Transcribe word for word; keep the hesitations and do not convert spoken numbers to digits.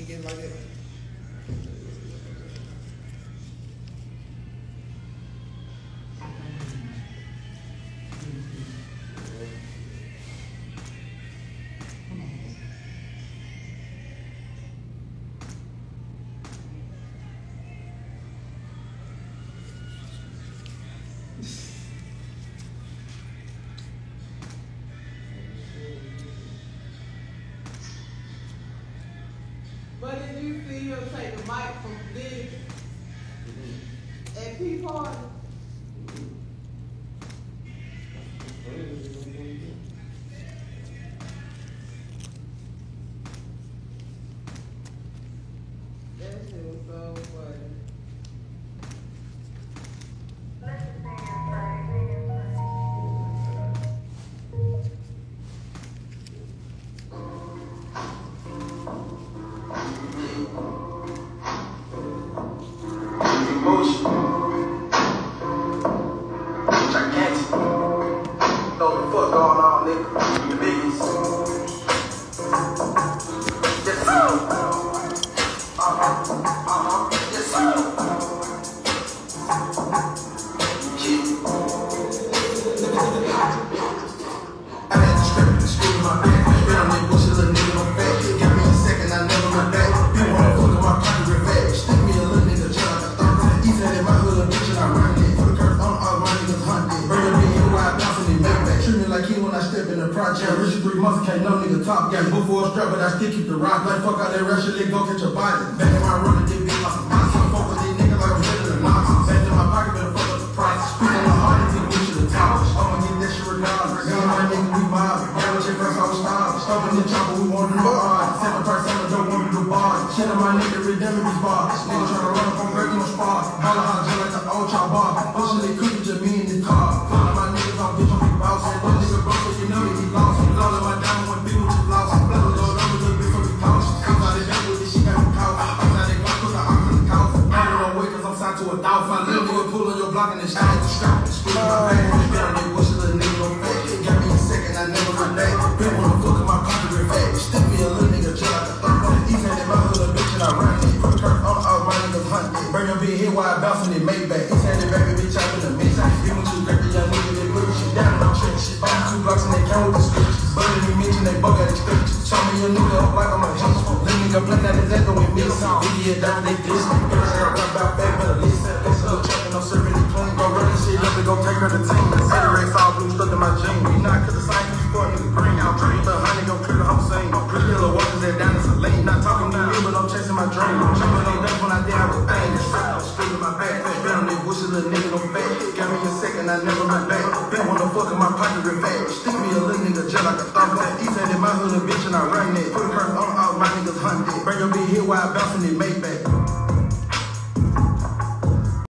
getting like that. But did you see him take the mic from this at P Party? That shit was so funny. Top got go for a strap, but I still keep the rock. Like fuck out that Russia, they go catch a body. Back in my running, they bitch like some box. I'm fuck with these niggas like I'm ready to knock. Back in my pocket, better fuck up the price. Speak on the heart and take me to the top. I'ma get that shit regardless. Gun my nigga, we mob. Got with your first, I was starved. Stopping the chopper, we want to do hard. Seven person, I don't want to do bars. Shit on my nigga, redemption these bars. Nigga tryna run up on breaking no spars. Holla hot, just like the old chop bar. Pushing they cooking to me in the car. All of my niggas on bitch on big boss. And that nigga broke, so you know that he lost. All of my diamond when people just lost. To a thousand, I live with a pull on your block and it's shot to strap. Screw my bag, and down there, what's a little nigga on fat? It got me a second, I never run back. Been wanna fuck in my pocket real fast. Stick me a little nigga, just like a thumb. On the east end in my hood, a bitch, and I run it. Put a curve on all my niggas hunt it. Burn your big head while I bounce in the Maybach. East handed baby, bitch, I'm in the mix. Giving two great, the young nigga, they put shit down in my trench. Shit, buying two blocks and they count with the switch. Burning me, mention they bug at extension. Show me a nigga up like I'm a G. Little nigga blend that is echo with me. Idiot down, they diss me. Girls that run about back, better listen. No serving the clean, go run this shit up and go take her to team. The Saturday all blue stuck in my jeans. We not cause the sign you sport nigga green. I'll dream, but honey go clear the whole scene. Pretty little walkers that down in some lane. Not talking to me, but I'm chasing my dream. I'm jumping on that when I did I was bang. Strapped on straight in my back. Been on that bush, a little nigga no fat. Got me a second, I never went back. Been wanna fuck in my pocket real fast.